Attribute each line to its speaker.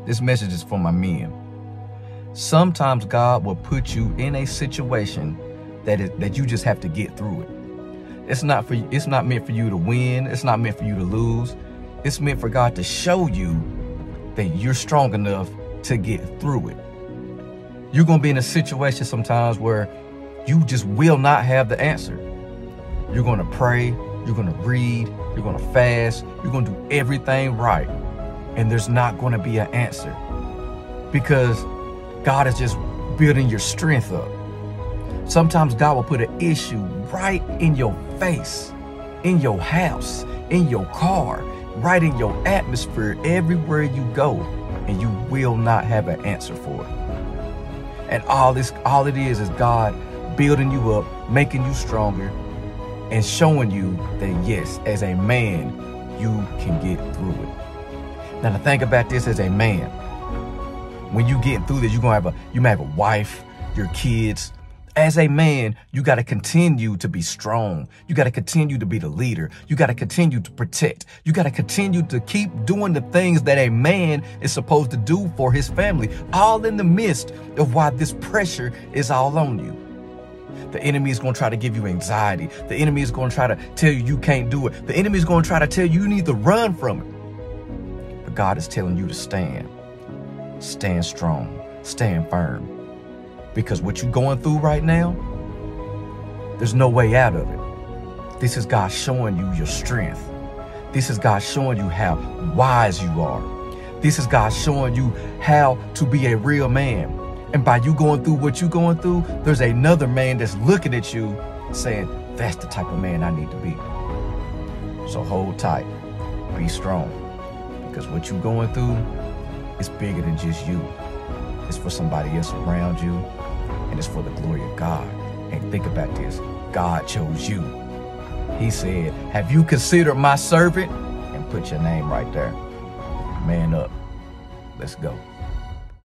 Speaker 1: This message is for my men. Sometimes God will put you in a situation that you just have to get through it. It's not meant for you to win. It's not meant for you to lose. It's meant for God to show you that you're strong enough to get through it. You're going to be in a situation sometimes where you just will not have the answer. You're going to pray, you're going to read, you're going to fast, you're going to do everything right. And there's not going to be an answer because God is just building your strength up. Sometimes God will put an issue right in your face, in your house, in your car, right in your atmosphere, everywhere you go, and you will not have an answer for it. And all it is God building you up, making you stronger, and showing you that yes, as a man, you can get through it. Now to think about this as a man, when you get through this, you might have a wife, your kids. As a man, you got to continue to be strong. You got to continue to be the leader. You got to continue to protect. You got to continue to keep doing the things that a man is supposed to do for his family, all in the midst of why this pressure is all on you. The enemy is going to try to give you anxiety. The enemy is going to try to tell you you can't do it. The enemy is going to try to tell you you need to run from it. But God is telling you to stand. Stand strong. Stand firm. Because what you're going through right now, there's no way out of it. This is God showing you your strength. This is God showing you how wise you are. This is God showing you how to be a real man. And by you going through what you're going through, there's another man that's looking at you saying, that's the type of man I need to be. So hold tight, be strong, because what you're going through is bigger than just you. It's for somebody else around you, and it's for the glory of God. And think about this, God chose you. He said, have you considered my servant? And put your name right there. Man up. Let's go.